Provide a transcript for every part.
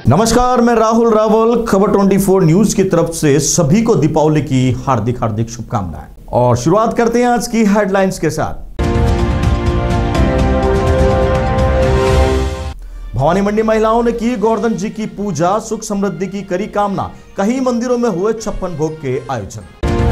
नमस्कार, मैं राहुल रावल खबर 24 न्यूज की तरफ से सभी को दीपावली की हार्दिक हार्दिक शुभकामनाएं। और शुरुआत करते हैं आज की हेडलाइंस के साथ। भवानी मंडी महिलाओं ने की गोवर्धन जी की पूजा, सुख समृद्धि की करी कामना। कई मंदिरों में हुए 56 भोग के आयोजन।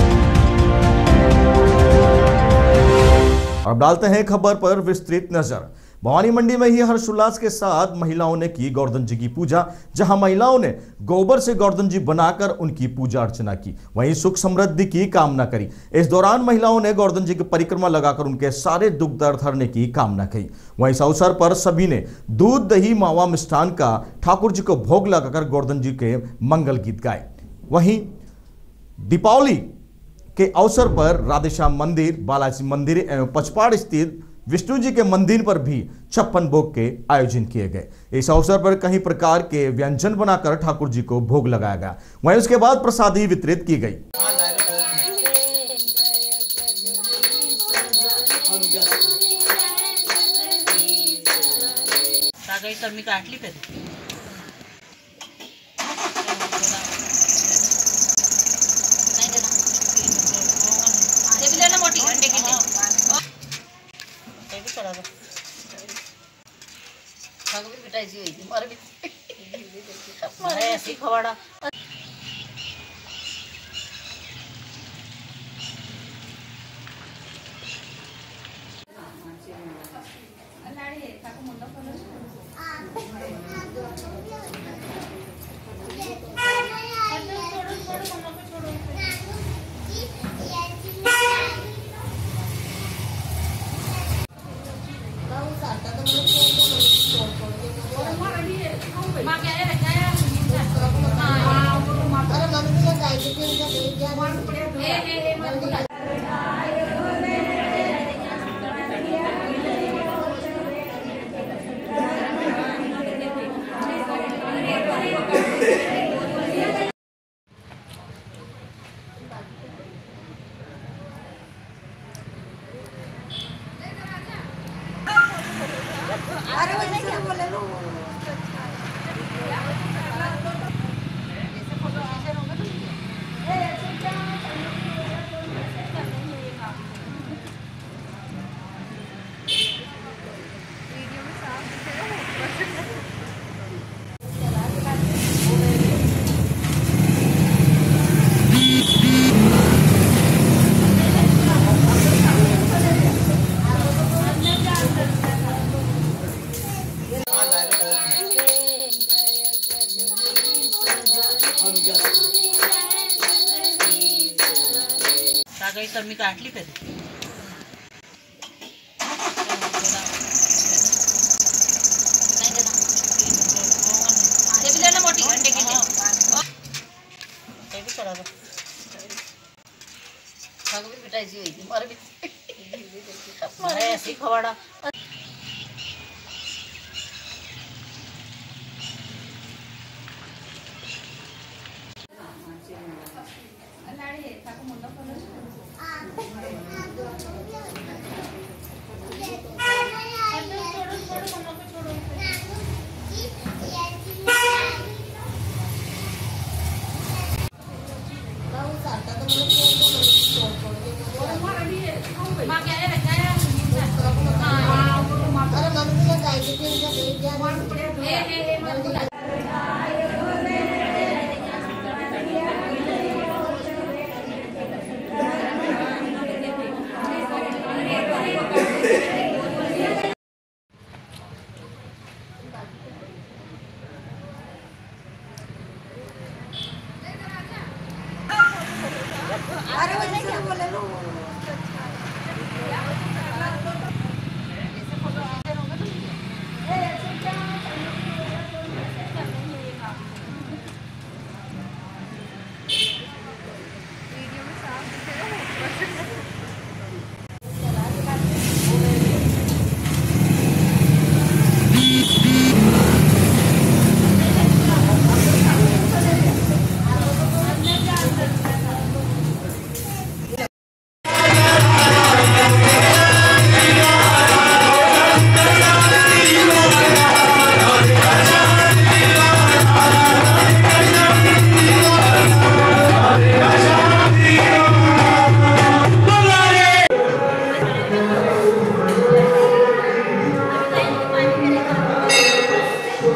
अब डालते हैं खबर पर विस्तृत नजर। भवानी मंडी में ही हर्षोल्लास के साथ महिलाओं ने की गोवर्धन जी की पूजा, जहां महिलाओं ने गोबर से गोवर्धन जी बनाकर उनकी पूजा अर्चना की, वहीं सुख समृद्धि की कामना करी। इस दौरान महिलाओं ने गोवर्धन जी की परिक्रमा लगाकर उनके सारे दुख दर्द हरने की कामना की। वहीं इस अवसर पर सभी ने दूध, दही, मावा, मिष्ठान का ठाकुर जी को भोग लगाकर गोवर्धन जी के मंगल गीत गाए। वहीं दीपावली के अवसर पर राधेश्याम मंदिर, बालाजी मंदिर एवं पचपाड़ स्थित विष्णु जी के मंदिर पर भी 56 भोग के आयोजन किए गए। इस अवसर पर कई प्रकार के व्यंजन बनाकर ठाकुर जी को भोग लगाया गया। वहीं उसके बाद प्रसादी वितरित की गई। खवाड़ा मी काटली कधी मोठी भेटायची होती अशी खवाडा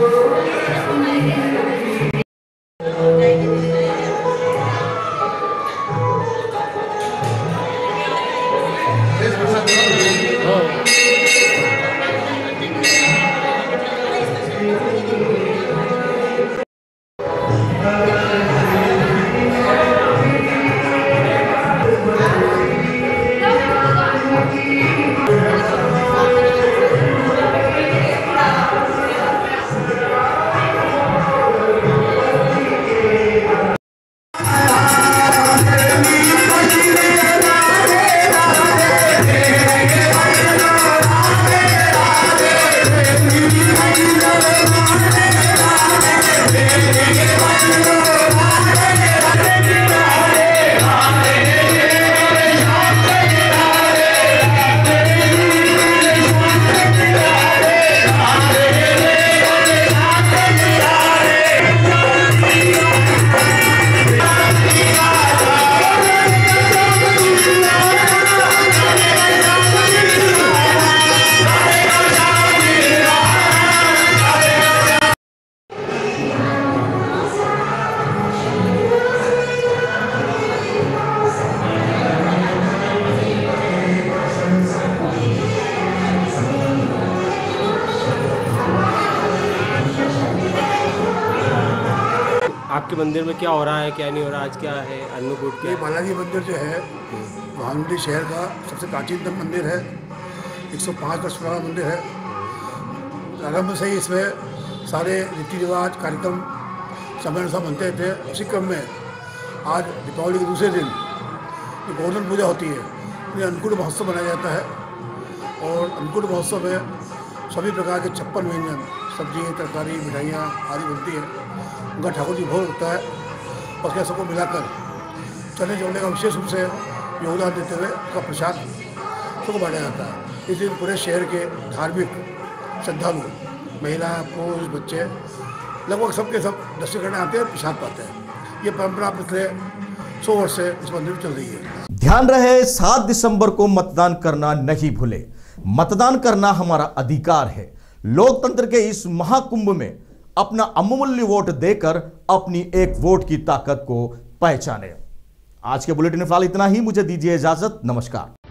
आपके मंदिर में क्या हो रहा है, क्या नहीं हो रहा, आज क्या है अन्नकूट ये के? बालाजी मंदिर जो है भावनगरी शहर का सबसे प्राचीनतम मंदिर है। 105 वर्ष पुराना मंदिर है। आरंभ से ही इसमें सारे रीति रिवाज कार्यक्रम समय अनुसार बनते थे। उसी क्रम में आज दीपावली के दूसरे दिन जो गोवर्धन पूजा होती है, ये अन्नकूट महोत्सव मनाया जाता है। और अन्नकूट महोत्सव में सभी प्रकार के 56 व्यंजन, सब्जी, तरकारी, मिठाइयाँ आदि बनती है। उनका ठाकुर जी भोग होता है और उसके सबको मिलाकर चने चौले का विशेष रूप से योगदान देते हुए उसका प्रसाद सबको बांटा जाता है। इस दिन पूरे शहर के धार्मिक श्रद्धालु, महिलाएं, पुरुष, बच्चे लगभग सबके सब दर्शन करने आते हैं, प्रसाद पाते हैं। ये परंपरा पिछले 100 वर्ष से इस मंदिर में चल रही है। ध्यान रहे, 7 दिसंबर को मतदान करना नहीं भूले। मतदान करना हमारा अधिकार है। लोकतंत्र के इस महाकुंभ में अपना अमूल्य वोट देकर अपनी एक वोट की ताकत को पहचाने। आज के बुलेटिन में फिलहाल इतना ही। मुझे दीजिए इजाजत। नमस्कार।